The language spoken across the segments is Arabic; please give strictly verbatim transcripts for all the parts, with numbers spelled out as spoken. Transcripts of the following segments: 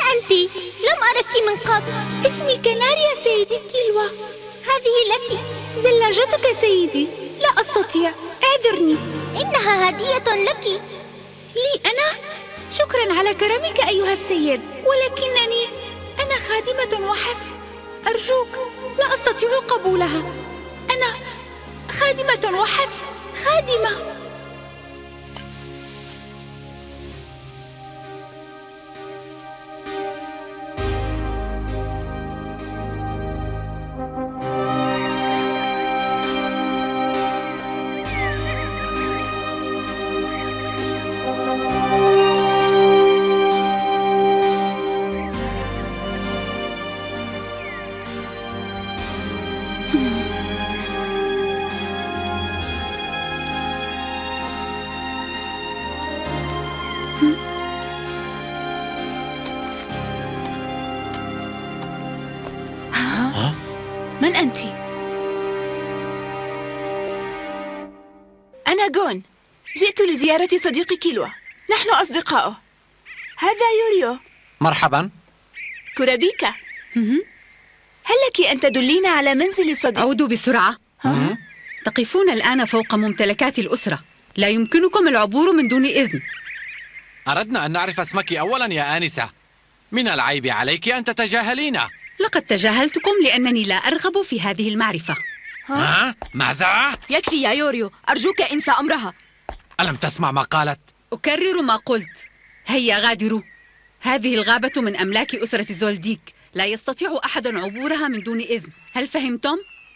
أنت؟ لم أرك من قبل. اسمي كناريا سيدي كيلوا. هذه لك. زلاجتك سيدي. لا أستطيع، اعذرني. إنها هدية لك. لي أنا؟ شكراً على كرمك أيها السيد، ولكنني أنا خادمة وحسب. أرجوك، لا أستطيع قبولها. أنا خادمة وحسب، خادمة. من أنت؟ أنا جون، جئت لزيارة صديقي كيلوا. نحن أصدقاؤه. هذا يوريو. مرحبا. كورابيكا، هل لك أن تدلين على منزل صديقي؟ عودوا بسرعة. تقفون الآن فوق ممتلكات الأسرة، لا يمكنكم العبور من دون إذن. أردنا أن نعرف اسمك أولا يا آنسة. من العيب عليك أن تتجاهلينا. لقد تجاهلتكم لأنني لا أرغب في هذه المعرفة. ها؟ ماذا؟ يكفي يا يوريو، أرجوك انسى أمرها. ألم تسمع ما قالت؟ أكرر ما قلت. هيا غادروا. هذه الغابة من أملاك أسرة زولديك، لا يستطيع أحد عبورها من دون إذن. هل فهمتم؟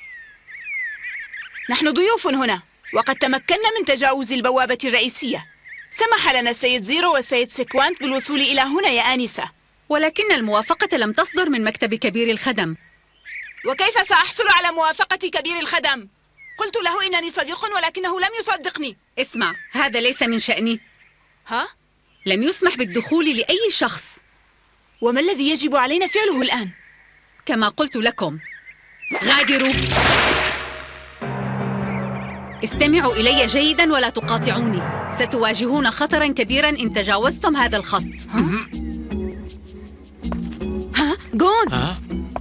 نحن ضيوف هنا، وقد تمكنا من تجاوز البوابة الرئيسية. سمح لنا السيد زيرو والسيد سيكوانت بالوصول إلى هنا يا آنسة. ولكن الموافقة لم تصدر من مكتب كبير الخدم. وكيف سأحصل على موافقة كبير الخدم؟ قلت له إنني صديق ولكنه لم يصدقني. اسمع، هذا ليس من شأني. ها؟ لم يسمح بالدخول لأي شخص. وما الذي يجب علينا فعله الآن؟ كما قلت لكم، غادروا. استمعوا إلي جيدا ولا تقاطعوني. ستواجهون خطرا كبيرا إن تجاوزتم هذا الخط. ها؟ ها؟ جون. ها؟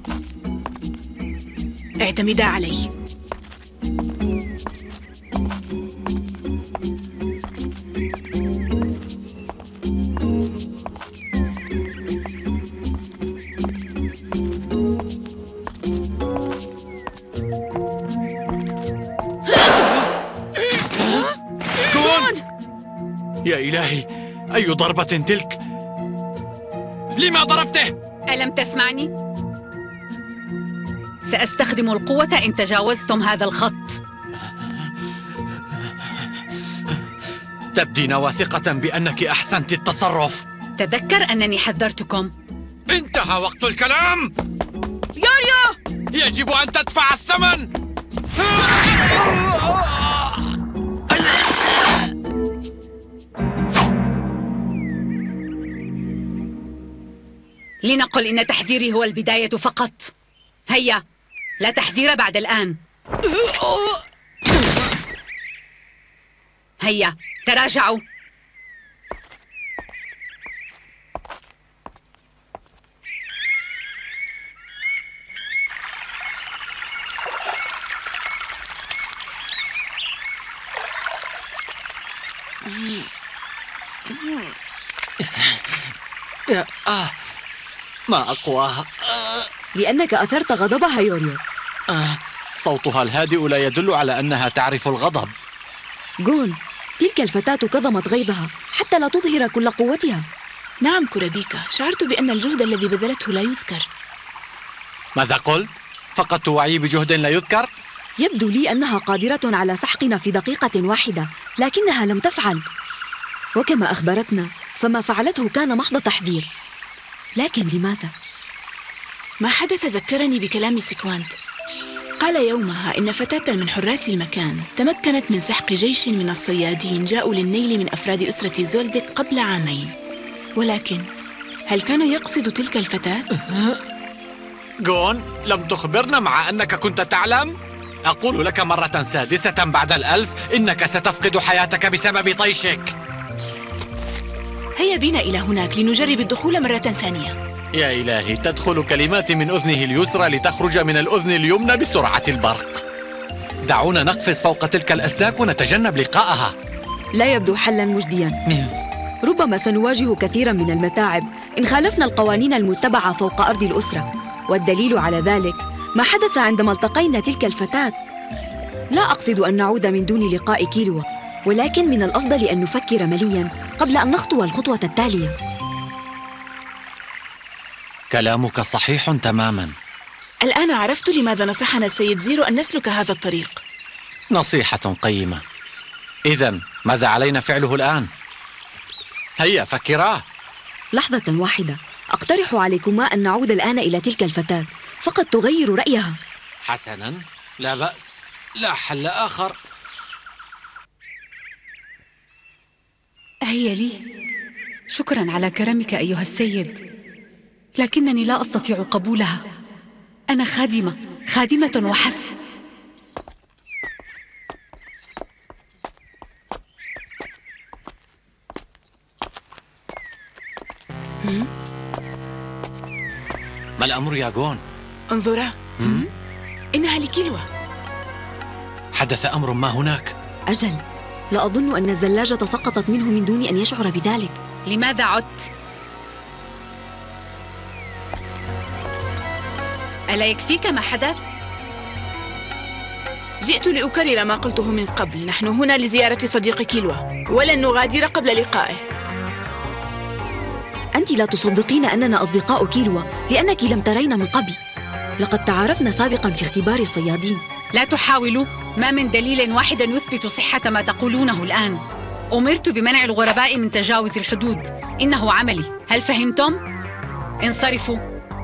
اعتمدا علي. يا إلهي، أي ضربة تلك؟ لما ضربته؟ ألم تسمعني؟ سأستخدم القوة إن تجاوزتم هذا الخط. تبدين واثقة بأنك أحسنت التصرف. تذكر أنني حذرتكم. انتهى وقت الكلام. يوريو! يجب أن تدفع الثمن. لنقل إن تحذيري هو البداية فقط. هيا، لا تحذير بعد الآن. هيا، تراجعوا. آه. ما أقواها. آه. لأنك أثرت غضبها يوريو. آه. صوتها الهادئ لا يدل على أنها تعرف الغضب. جون، تلك الفتاة كظمت غيظها حتى لا تظهر كل قوتها. نعم كورابيكا، شعرت بأن الجهد الذي بذلته لا يذكر. ماذا قلت؟ فقدت وعي بجهد لا يذكر؟ يبدو لي أنها قادرة على سحقنا في دقيقة واحدة، لكنها لم تفعل. وكما أخبرتنا فما فعلته كان محض تحذير. لكن لماذا؟ ما حدث ذكرني بكلام سيكوانت. قال يومها إن فتاة من حراس المكان تمكنت من سحق جيش من الصيادين جاءوا للنيل من أفراد أسرة زولديك قبل عامين. ولكن هل كان يقصد تلك الفتاة؟ جون، لم تخبرنا مع أنك كنت تعلم؟ أقول لك مرة سادسة بعد الألف إنك ستفقد حياتك بسبب طيشك. هيا بنا إلى هناك لنجرب الدخول مرة ثانية. يا إلهي، تدخل كلمات من أذنه اليسرى لتخرج من الأذن اليمنى بسرعة البرق. دعونا نقفز فوق تلك الأسلاك ونتجنب لقاءها. لا يبدو حلاً مجدياً. ربما سنواجه كثيراً من المتاعب إن خالفنا القوانين المتبعة فوق أرض الأسرة، والدليل على ذلك ما حدث عندما التقينا تلك الفتاة. لا أقصد أن نعود من دون لقاء كيلوا، ولكن من الأفضل أن نفكر ملياً قبل أن نخطو الخطوة التالية. كلامك صحيح تماماً. الآن عرفت لماذا نصحنا السيد زيرو أن نسلك هذا الطريق. نصيحة قيمة. إذن ماذا علينا فعله الآن؟ هيا فكرا. لحظة واحدة، أقترح عليكما أن نعود الآن إلى تلك الفتاة، فقد تغير رأيها. حسناً، لا بأس، لا حل آخر. هيا لي. شكراً على كرمك أيها السيد، لكنني لا أستطيع قبولها. أنا خادمة، خادمة وحسب. ما الأمر يا جون؟ انظرا، إنها لكيلوا. حدث أمر ما هناك. أجل، لا أظن أن الزلاجة سقطت منه من دون أن يشعر بذلك. لماذا عدت؟ ألا يكفيك ما حدث؟ جئت لأكرر ما قلته من قبل. نحن هنا لزيارة صديق كيلوا، ولن نغادر قبل لقائه. أنت لا تصدقين أننا أصدقاء كيلوا لأنك لم ترين من قبل. لقد تعارفنا سابقاً في اختبار الصيادين. لا تحاولوا، ما من دليل واحد يثبت صحة ما تقولونه الآن. أمرت بمنع الغرباء من تجاوز الحدود، إنه عملي، هل فهمتم؟ انصرفوا.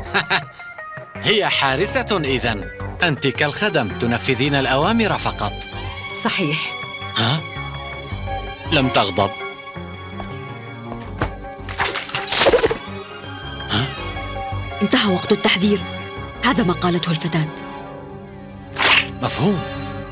هي حارسة إذن. أنت كالخدم تنفذين الأوامر فقط. صحيح. ها؟ لم تغضب. ها؟ انتهى وقت التحذير، هذا ما قالته الفتاة. مفهوم.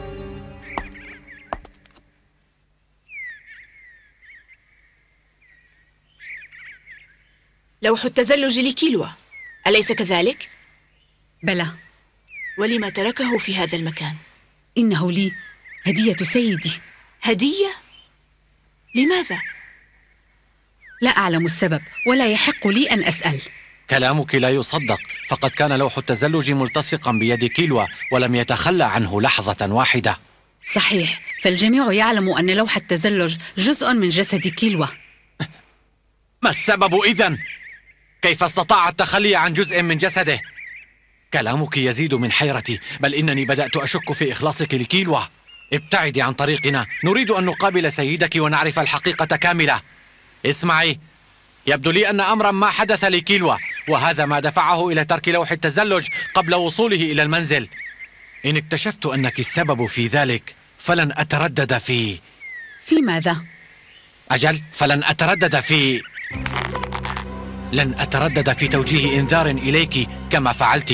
لوح التزلج لكيلوا، أليس كذلك؟ بلى. ولما تركه في هذا المكان؟ إنه لي هدية سيدي. هدية؟ لماذا؟ لا أعلم السبب، ولا يحق لي أن أسأل. كلامك لا يصدق، فقد كان لوح التزلج ملتصقا بيد كيلوا ولم يتخلى عنه لحظة واحدة. صحيح، فالجميع يعلم أن لوح التزلج جزء من جسد كيلوا. ما السبب إذن؟ كيف استطاع التخلي عن جزء من جسده؟ كلامك يزيد من حيرتي، بل إنني بدأت أشك في إخلاصك لكيلوا. ابتعدي عن طريقنا، نريد أن نقابل سيدك ونعرف الحقيقة كاملة. اسمعي، يبدو لي أن أمرا ما حدث لكيلوا، وهذا ما دفعه إلى ترك لوح التزلج قبل وصوله إلى المنزل. إن اكتشفت أنك السبب في ذلك فلن أتردد في... في ماذا؟ أجل، فلن أتردد في... لن أتردد في توجيه إنذار إليك كما فعلت.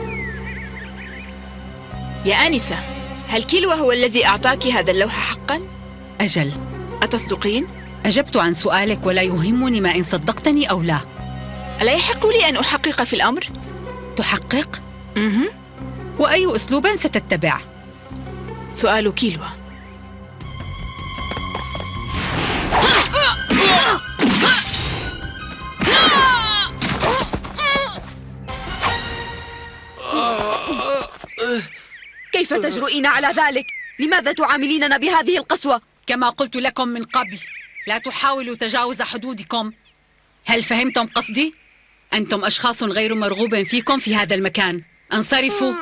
يا آنسة، هل كيلوا هو الذي أعطاك هذا اللوح حقاً؟ أجل. أتصدقين؟ أجبت عن سؤالك ولا يهمني ما إن صدقتني أو لا. ألا يحق لي أن أحقق في الأمر؟ تحقق؟ مهم. وأي أسلوب ستتبع؟ سؤال كيلوا. كيف تجرؤين على ذلك؟ لماذا تعامليننا بهذه القسوة؟ كما قلت لكم من قبل، لا تحاولوا تجاوز حدودكم. هل فهمتم قصدي؟ أنتم أشخاص غير مرغوب فيكم في هذا المكان. انصرفوا.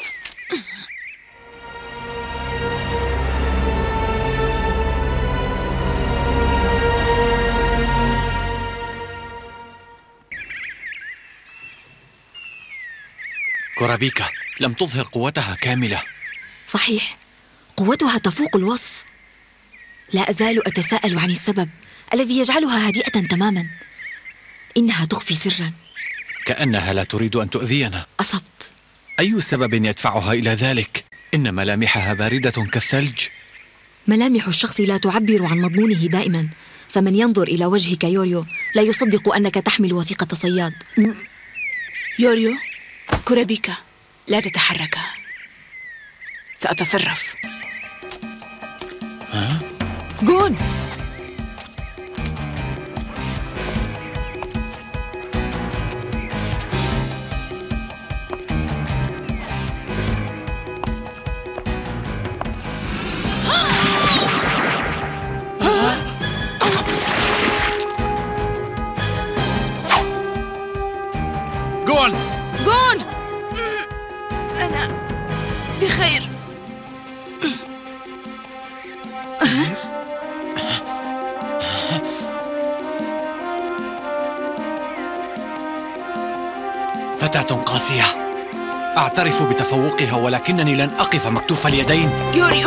كورابيكا لم تظهر قوتها كاملة. صحيح، قوتها تفوق الوصف. لا أزال أتساءل عن السبب الذي يجعلها هادئة تماما. إنها تخفي سرا. كأنها لا تريد أن تؤذينا. أصبت. أي سبب يدفعها إلى ذلك؟ إن ملامحها باردة كالثلج. ملامح الشخص لا تعبر عن مضمونه دائما، فمن ينظر إلى وجهك يوريو لا يصدق أنك تحمل وثيقة صياد. يوريو، كورابيكا، لا تتحركا. سأتصرف. ها؟ جون. جون. جون. أنا بخير. فتاة قاسية، أعترف بتفوقها، ولكنني لن أقف مكتوف اليدين. يوريو،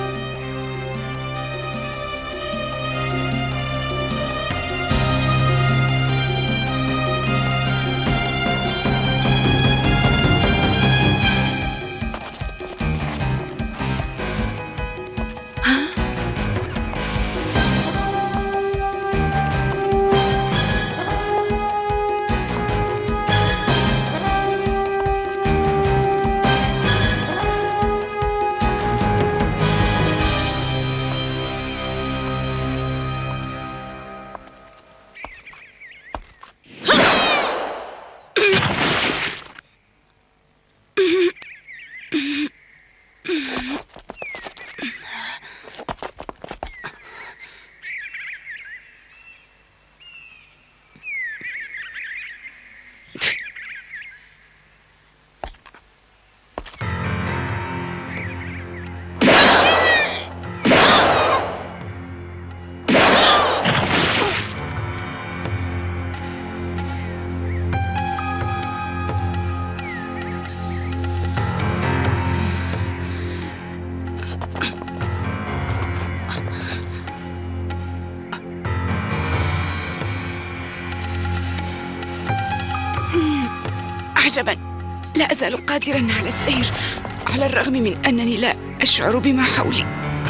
عجبا، لا أزال قادرا على السير على الرغم من أنني لا أشعر بما حولي.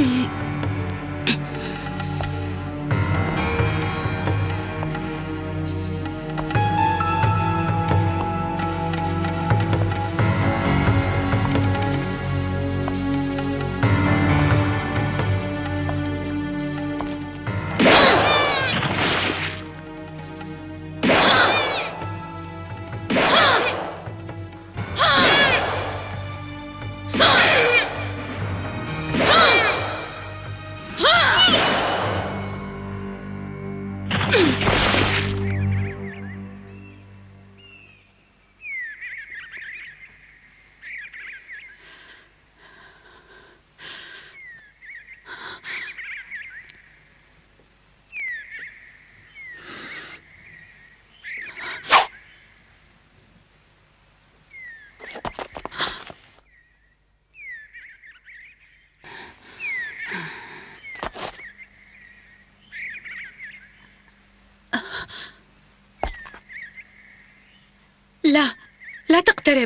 لا، لا تقترب.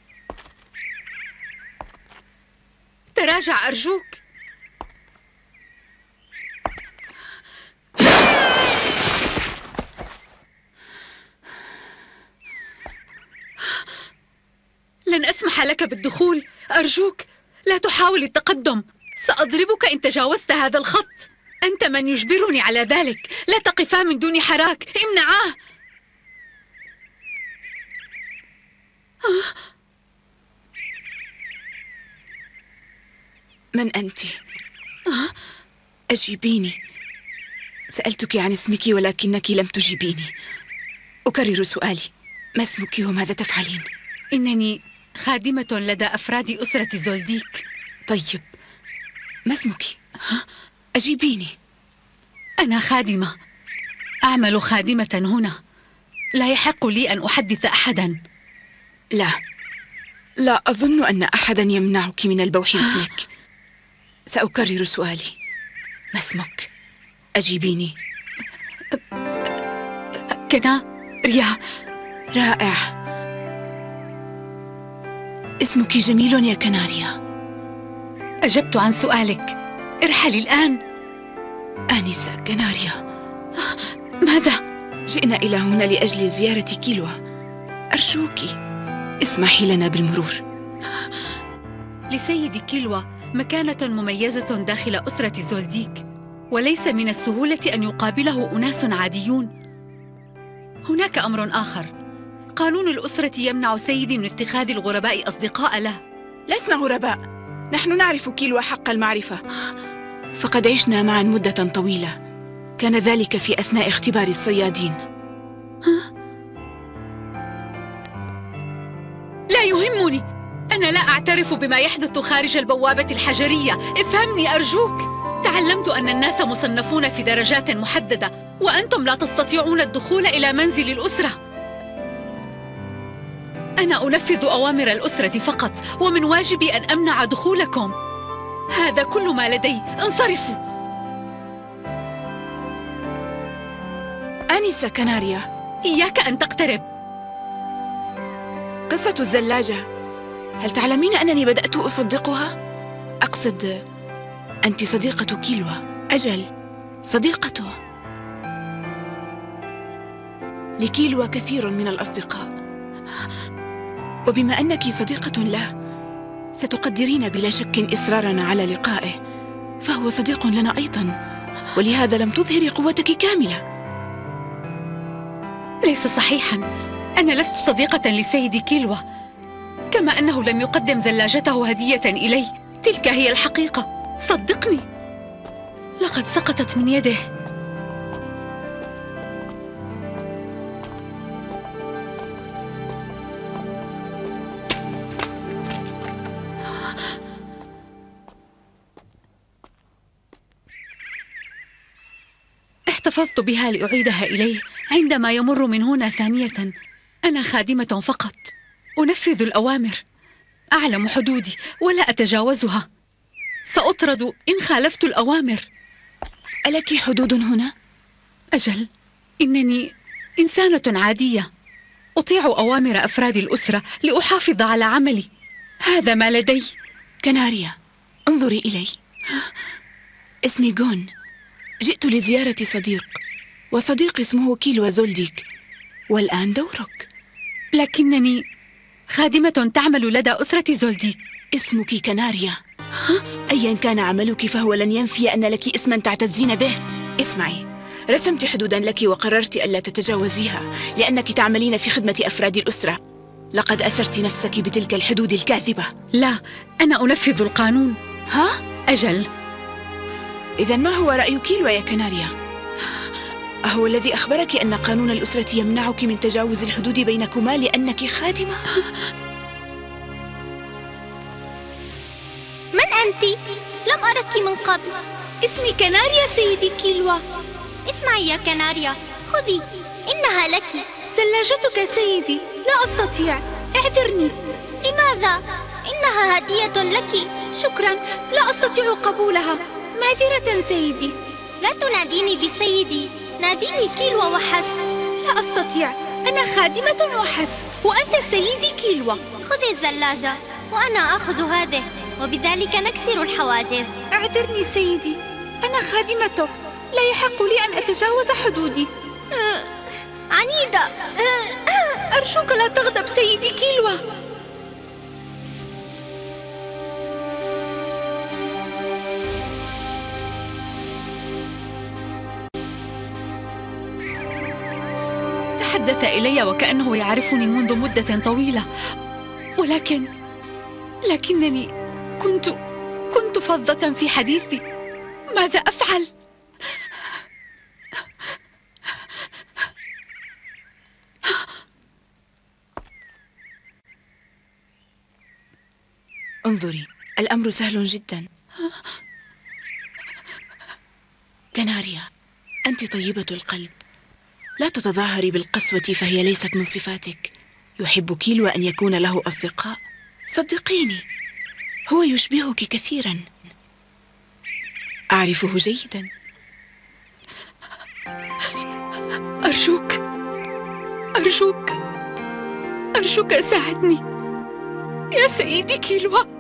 تراجع أرجوك. لن أسمح لك بالدخول، أرجوك لا تحاول التقدم. سأضربك إن تجاوزت هذا الخط. أنت من يجبرني على ذلك. لا تقفا من دون حراك، امنعاه. من أنت؟ أجيبيني. سألتك عن اسمك ولكنك لم تجيبيني. أكرر سؤالي، ما اسمك وماذا تفعلين؟ إنني خادمة لدى أفراد أسرة زولديك. طيب، ما اسمك؟ أجيبيني. أنا خادمة، أعمل خادمة هنا. لا يحق لي أن أحدث أحداً. لا، لا أظن أن أحداً يمنعك من البوح باسمك. سأكرر سؤالي، ما اسمك؟ أجيبيني. كنا ريا. رائع، اسمك جميل يا كناريا. أجبت عن سؤالك، ارحلي الآن. آنسة كناريا، ماذا؟ جئنا إلى هنا لأجل زيارة كيلوا. أرجوك اسمحي لنا بالمرور. لسيد كيلوا مكانة مميزة داخل أسرة زولديك، وليس من السهولة أن يقابله أناس عاديون. هناك أمر آخر، قانون الأسرة يمنع سيدي من اتخاذ الغرباء أصدقاء له. لسنا غرباء، نحن نعرف كيلوا حق المعرفة، فقد عشنا معا مدة طويلة، كان ذلك في أثناء اختبار الصيادين. لا يهمني، أنا لا أعترف بما يحدث خارج البوابة الحجرية، افهمني أرجوك. تعلمت أن الناس مصنفون في درجات محددة، وأنتم لا تستطيعون الدخول إلى منزل الأسرة. أنا أنفذ أوامر الأسرة فقط، ومن واجبي أن أمنع دخولكم. هذا كل ما لدي، انصرفوا. آنسة كناريا، إياك أن تقترب. قصة الزلاجة، هل تعلمين أنني بدأت أصدقها؟ أقصد أنت صديقة كيلوا. أجل، صديقته. لكيلوا كثير من الأصدقاء، وبما أنك صديقة له ستقدرين بلا شك إصرارنا على لقائه، فهو صديق لنا أيضا، ولهذا لم تظهري قوتك كاملة. ليس صحيحاً، أنا لست صديقة لسيدي كيلوا، كما أنه لم يقدم زلاجته هدية إلي. تلك هي الحقيقة، صدقني، لقد سقطت من يده. احتفظت بها لأعيدها إليه عندما يمر من هنا ثانية. أنا خادمة فقط، أنفذ الأوامر، أعلم حدودي ولا أتجاوزها. سأطرد إن خالفت الأوامر. ألك حدود هنا؟ أجل، إنني إنسانة عادية، أطيع أوامر أفراد الأسرة لأحافظ على عملي. هذا ما لدي. كناريا، انظري إلي، اسمي جون، جئت لزيارة صديق، وصديق اسمه كيلوا زولديك، والآن دورك. لكنني خادمة تعمل لدى أسرة زولديك. اسمك كناريا، أيا كان عملك فهو لن ينفي أن لك اسما تعتزين به. اسمعي، رسمت حدودا لك وقررت ألا تتجاوزيها لأنك تعملين في خدمة أفراد الأسرة. لقد أسرت نفسك بتلك الحدود الكاذبة. لا، أنا أنفذ القانون. ها؟ أجل. إذن ما هو رأي كيلوا يا كناريا؟ أهو الذي أخبرك أن قانون الأسرة يمنعك من تجاوز الحدود بينكما لأنك خادمة؟ من أنت؟ لم أرك من قبل. اسمي كناريا سيدي كيلوا. اسمعي يا كناريا، خذي، إنها لك. زلاجتك سيدي، لا أستطيع، اعذرني. لماذا؟ إنها هدية لك. شكرا، لا أستطيع قبولها، معذرة سيدي. لا تناديني بسيدي، ناديني كيلوا وحسب. لا أستطيع، أنا خادمة وحسب، وأنت سيدي كيلوا. خذي الزلاجة وأنا أخذ هذه، وبذلك نكسر الحواجز. اعذرني سيدي، أنا خادمتك، لا يحق لي أن أتجاوز حدودي. عنيدة. أرجوك لا تغضب سيدي كيلوا. تحدث إلي وكأنه يعرفني منذ مدة طويلة، ولكن لكنني كنت كنت فظة في حديثي. ماذا أفعل؟ انظري، الأمر سهل جدا. كناريا، أنت طيبة القلب، لا تتظاهري بالقسوة فهي ليست من صفاتك. يحب كيلوا أن يكون له أصدقاء، صدقيني، هو يشبهك كثيرا، أعرفه جيدا. أرجوك أرجوك أرجوك ساعدني يا سيدي كيلوا.